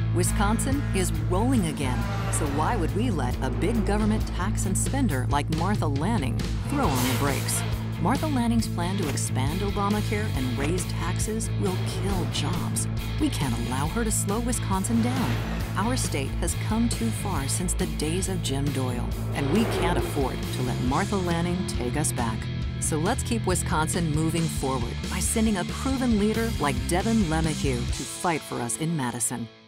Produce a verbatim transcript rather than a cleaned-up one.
Wisconsin is rolling again, so why would we let a big government tax and spender like Martha Lanning throw on the brakes? Martha Lanning's plan to expand Obamacare and raise taxes will kill jobs. We can't allow her to slow Wisconsin down. Our state has come too far since the days of Jim Doyle, and we can't afford to let Martha Lanning take us back. So let's keep Wisconsin moving forward by sending a proven leader like Devin LeMahieu to fight for us in Madison.